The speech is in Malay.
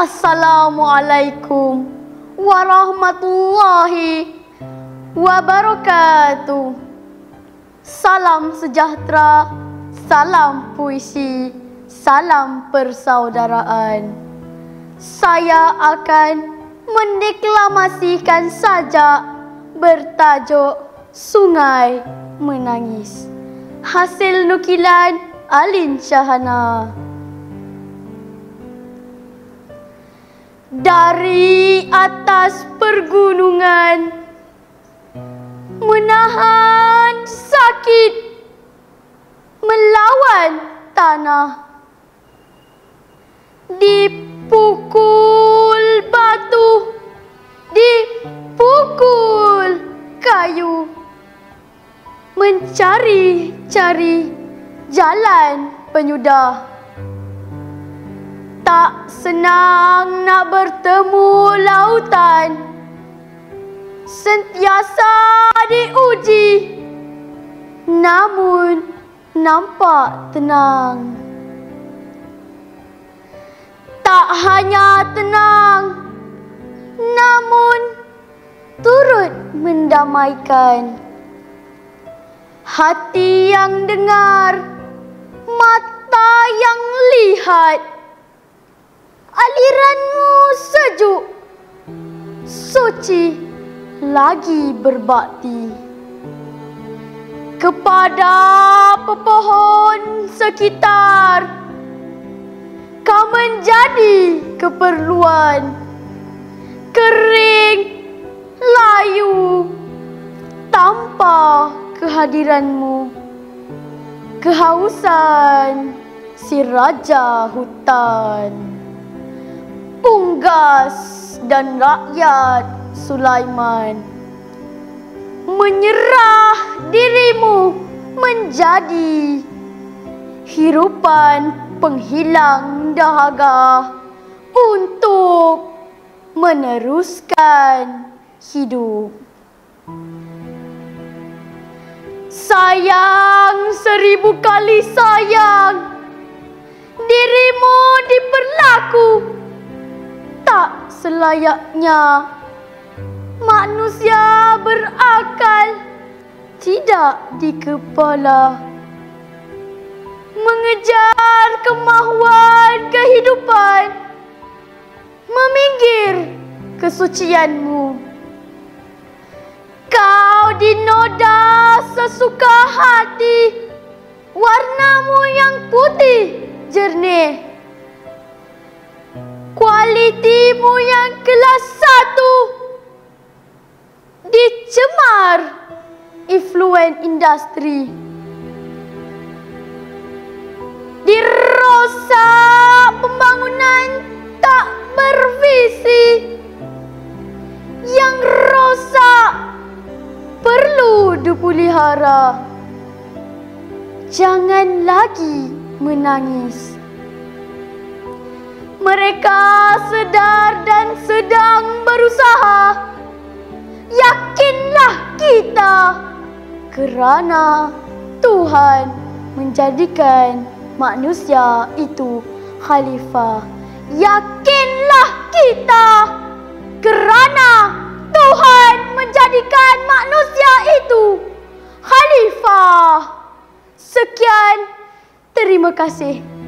Assalamualaikum warahmatullahi wabarakatuh. Salam sejahtera, salam puisi, salam persaudaraan. Saya akan mendeklamasikan sajak bertajuk Sungai Menangis, hasil nukilan Alin Syahana. Dari atas pergunungan, menahan sakit, melawan tanah, dipukul batu, dipukul kayu, mencari-cari jalan penyudah. Tak senang nak bertemu lautan, sentiasa diuji, namun nampak tenang. Tak hanya tenang, namun turut mendamaikan. Hati yang dengar, mata yang lihat, aliranmu sejuk, suci lagi berbakti. Kepada pepohon sekitar, kau menjadi keperluan. Kering, layu, tanpa kehadiranmu. Kehausan si raja hutan, Unggas dan rakyat Sulaiman, menyerah dirimu menjadi hirupan penghilang dahaga untuk meneruskan hidup. Sayang, 1000 kali sayang, dirimu diperlaku tak selayaknya manusia berakal, tidak di kepala. Mengejar kemahuan kehidupan, meminggir kesucianmu. Kau dinoda sesuka hati, warnamu yang putih jernih, kualitimu yang kelas 1 dicemar influen industri. Dirosak pembangunan tak bervisi, yang rosak perlu dipelihara. Jangan lagi menangis. Mereka sedar dan sedang berusaha. Yakinlah kita, kerana Tuhan menjadikan manusia itu khalifah. Yakinlah kita, kerana Tuhan menjadikan manusia itu khalifah. Sekian, terima kasih.